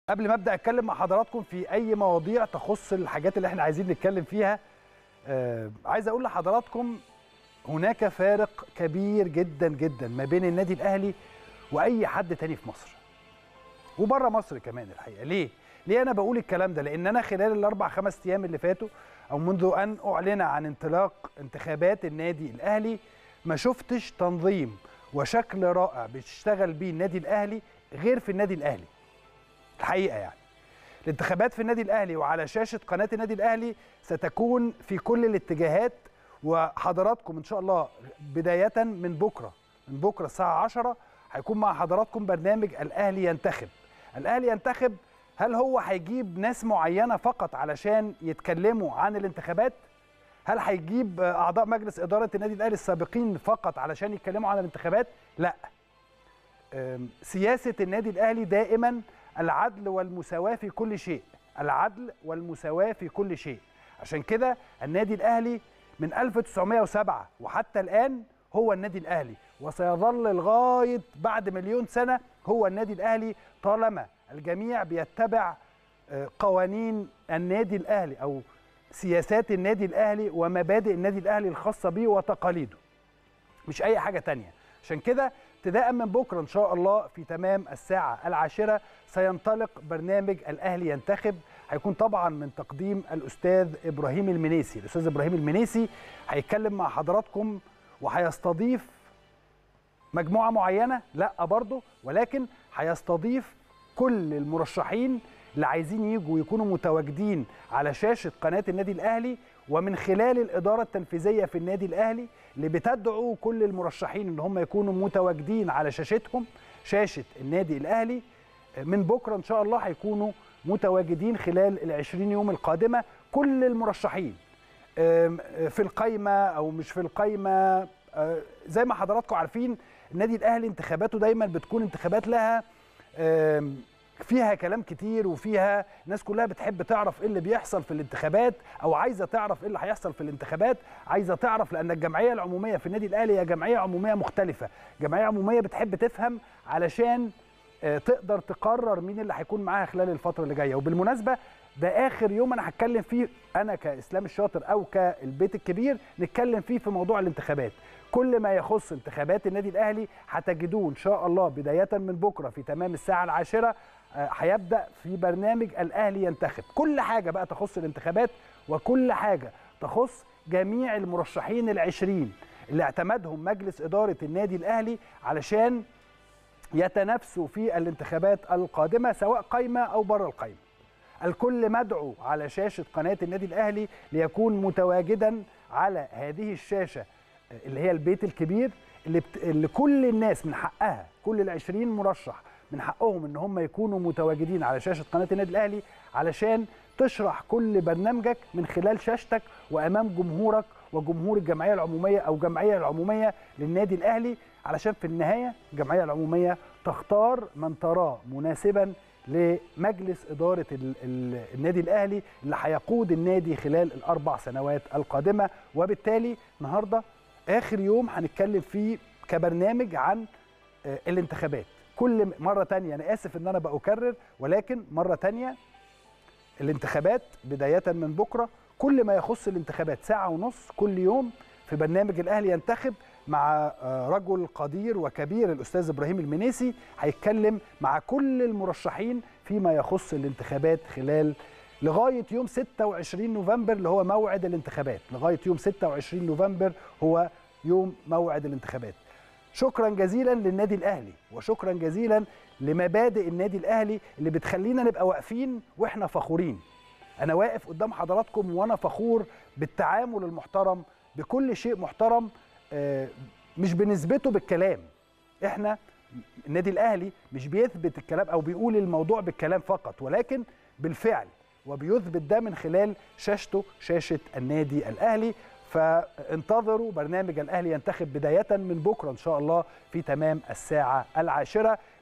قبل ما ابدا اتكلم مع حضراتكم في اي مواضيع تخص الحاجات اللي احنا عايزين نتكلم فيها، عايز اقول لحضراتكم هناك فارق كبير جدا جدا ما بين النادي الاهلي واي حد تاني في مصر وبره مصر كمان. الحقيقه ليه انا بقول الكلام ده؟ لان انا خلال الاربع خمس ايام اللي فاتوا او منذ ان اعلن عن انطلاق انتخابات النادي الاهلي ما شفتش تنظيم وشكل رائع بيشتغل بيه النادي الاهلي غير في النادي الاهلي. الحقيقه يعني الانتخابات في النادي الاهلي وعلى شاشه قناه النادي الاهلي ستكون في كل الاتجاهات، وحضراتكم ان شاء الله بدايه من بكره الساعه 10 هيكون مع حضراتكم برنامج الاهلي ينتخب. الاهلي ينتخب، هل هو هيجيب ناس معينه فقط علشان يتكلموا عن الانتخابات؟ هل هيجيب اعضاء مجلس اداره النادي الاهلي السابقين فقط علشان يتكلموا عن الانتخابات؟ لا. سياسه النادي الاهلي دائما العدل والمساواة في كل شيء، العدل والمساواة في كل شيء. عشان كده النادي الأهلي من 1907 وحتى الآن هو النادي الأهلي، وسيظل لغاية بعد مليون سنة هو النادي الأهلي طالما الجميع بيتبع قوانين النادي الأهلي أو سياسات النادي الأهلي ومبادئ النادي الأهلي الخاصة به وتقاليده، مش أي حاجة تانية. عشان كده ابتداء من بكره ان شاء الله في تمام الساعه 10 سينطلق برنامج الاهلي ينتخب. هيكون طبعا من تقديم الاستاذ ابراهيم المنيسي. الاستاذ ابراهيم المنيسي هيتكلم مع حضراتكم وهيستضيف مجموعه معينه، لا برضه، ولكن هيستضيف كل المرشحين اللي عايزين يجوا ويكونوا متواجدين على شاشه قناه النادي الاهلي، ومن خلال الاداره التنفيذيه في النادي الاهلي اللي بتدعو كل المرشحين ان هم يكونوا متواجدين على شاشتهم، شاشه النادي الاهلي. من بكره ان شاء الله هيكونوا متواجدين خلال ال20 يوم القادمه كل المرشحين في القايمه او مش في القايمه. زي ما حضراتكم عارفين النادي الاهلي انتخاباته دايما بتكون انتخابات لها فيها كلام كتير، وفيها الناس كلها بتحب تعرف ايه اللي بيحصل في الانتخابات او عايزه تعرف ايه اللي هيحصل في الانتخابات، عايزه تعرف، لان الجمعيه العموميه في النادي الاهلي هي جمعيه عموميه مختلفه، جمعيه عموميه بتحب تفهم علشان تقدر تقرر مين اللي هيكون معاها خلال الفتره اللي جايه. وبالمناسبه ده اخر يوم انا هتكلم فيه انا كاسلام الشاطر او كالبيت الكبير نتكلم فيه في موضوع الانتخابات. كل ما يخص انتخابات النادي الاهلي هتجدوه ان شاء الله بدايه من بكره في تمام الساعه 10 هيبدأ في برنامج الأهلي ينتخب. كل حاجة بقى تخص الانتخابات وكل حاجة تخص جميع المرشحين ال20 اللي اعتمدهم مجلس إدارة النادي الأهلي علشان يتنافسوا في الانتخابات القادمة سواء قايمة أو بره القايمة. الكل مدعو على شاشة قناة النادي الأهلي ليكون متواجدا على هذه الشاشة اللي هي البيت الكبير اللي كل الناس من حقها، كل ال20 مرشح من حقهم ان هم يكونوا متواجدين على شاشه قناه النادي الاهلي علشان تشرح كل برنامجك من خلال شاشتك وامام جمهورك وجمهور الجمعيه العموميه او الجمعيه العموميه للنادي الاهلي، علشان في النهايه الجمعيه العموميه تختار من تراه مناسبا لمجلس اداره النادي الاهلي اللي هيقود النادي خلال الاربع سنوات القادمه. وبالتالي النهارده اخر يوم هنتكلم فيه كبرنامج عن الانتخابات. كل مرة تانية أنا آسف إن أنا بأكرر، ولكن مرة تانية الانتخابات بداية من بكرة كل ما يخص الانتخابات ساعة ونص كل يوم في برنامج الأهلي ينتخب مع رجل قدير وكبير الأستاذ إبراهيم المنيسي هيتكلم مع كل المرشحين فيما يخص الانتخابات خلال لغاية يوم 26 نوفمبر اللي هو موعد الانتخابات. لغاية يوم 26 نوفمبر هو يوم موعد الانتخابات. شكرا جزيلا للنادي الاهلي وشكرا جزيلا لمبادئ النادي الاهلي اللي بتخلينا نبقى واقفين واحنا فخورين. انا واقف قدام حضراتكم وانا فخور بالتعامل المحترم بكل شيء محترم، مش بنثبته بالكلام. احنا النادي الاهلي مش بيثبت الكلام او بيقول الموضوع بالكلام فقط، ولكن بالفعل، وبيثبت ده من خلال شاشته، شاشه النادي الاهلي. فانتظروا برنامج الأهلي ينتخب بداية من بكرة إن شاء الله في تمام الساعة 10.